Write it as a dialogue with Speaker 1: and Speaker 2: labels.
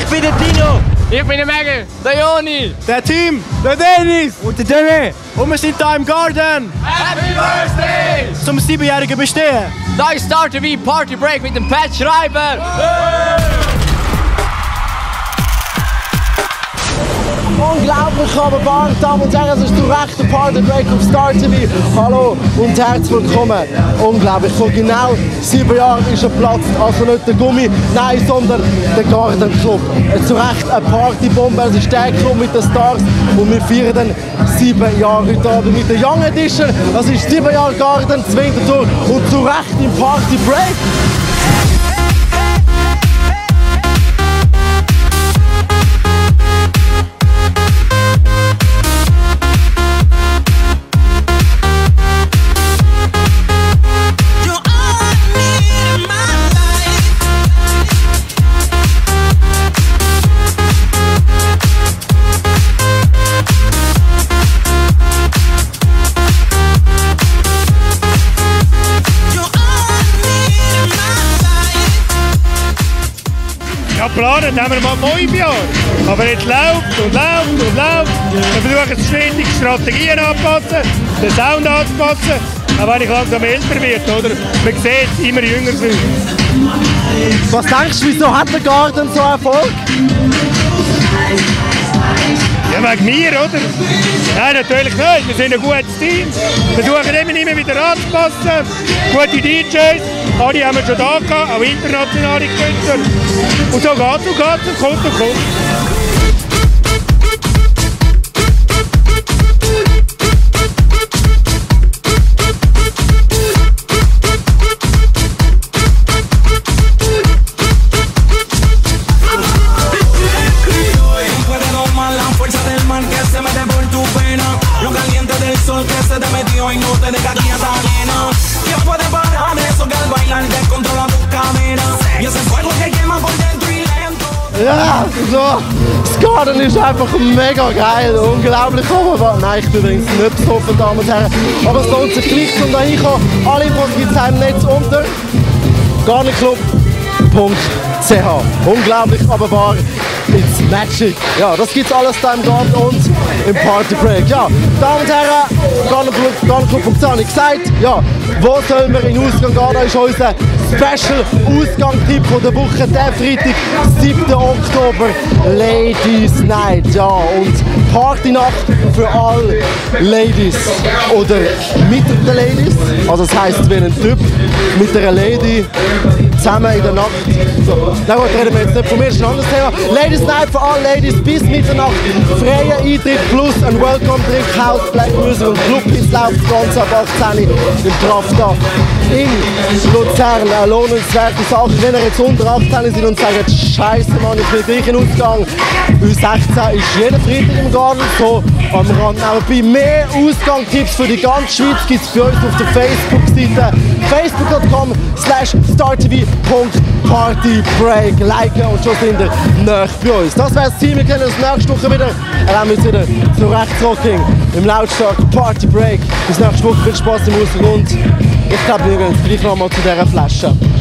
Speaker 1: Ich bin der Dino.
Speaker 2: Ich bin der Megan. Der Joni.
Speaker 1: Der Team. Der Dennis.
Speaker 3: Und der Demi.
Speaker 1: Und wir sind hier im Garden.
Speaker 2: Happy Birthday!
Speaker 1: Zum 7-jährigen Bestehen.
Speaker 2: Da ist Star TV Party Break mit dem Pat Schreiber.
Speaker 3: Unglaublich, aber wahr, Damen und Herren, es ist zu Recht der Party Break auf Star TV. Hallo und herzlich willkommen. Unglaublich, vor genau 7 Jahren ist er geplatzt. Also nicht der Gummi, nein, sondern der Garden Club. Zu Recht eine Partybombe, es ist der Club mit den Stars und wir feiern dann 7 Jahre heute Abend mit der Young Edition. Das ist 7 Jahre Garden, das Winterthur und zu Recht im Party Break.
Speaker 4: Ja, planen haben wir mal 5 Jahre. Aber jetzt läuft und läuft und läuft. Wir versuchen ständig Strategien anzupassen, den Sound anzupassen. Auch wenn ich langsam älter werde, oder? Man sieht, immer jünger sind.
Speaker 3: Was denkst du, wieso hat der Garden so Erfolg?
Speaker 4: Ja, wegen mir, oder? Nein, natürlich nicht. Wir sind ein gutes Team. Wir versuchen immer wieder anzupassen. Gute DJs. Alle haben wir schon da gehabt, auch internationale Künstler. Und so geht's und kommt und kommt.
Speaker 3: Ja, so. Das Garden ist einfach mega geil, unglaublich. Aber nein, ich bin übrigens nicht besoffen, Damen und Herren. Aber es lohnt sich gleich zum reinkommen. Alle Infos gibt es im Netz unter gardenclub.ch. Unglaublich, aber wahr. It's magic. Ja, das gibt's alles da im Garten und im Party Break. Ja, Damen und Herren, gardenclub.ch habe ich gesagt. Ja, wo sollen wir in den Ausgang gehen? Da ist unser Special Ausgang-Tipp der Woche, der Freitag, 7. Oktober, Ladies Night. Ja, und Partynacht für alle Ladies oder mit den Ladies. Also das heisst, wie ein Typ mit einer Lady zusammen in der Nacht. So. Na gut, reden wir jetzt nicht von mir, das ist ein anderes Thema. Ladies Night für alle Ladies bis Mitternacht. Freier Eintritt plus ein Welcome-Drink, House, Black Music und Clubhits läuft ganz ab 18 im Kraftakt in Luzern. Eine lohnenswerte Sache. Wenn ihr jetzt unter 18 seid und sagt, Scheiße Mann, ich will gleich in den Ausgang. U16 ist jeden Freitag im Garten so am Rand. Aber bei mehr Ausgangstipps für die ganze Schweiz gibt es für euch auf der Facebook-Seite facebook.com/startv.partybreak. Liken und schon sind ihr nahe bei uns. Das wäre das Team. Wir kennen uns nächste Woche wieder. Dann haben wir uns wieder zu Rechtsrocking im lautstark Party Break. Bis nächste Woche. Viel Spaß im Ausgang und ich glaube, wir gehen gleich nochmal zu dieser Flasche.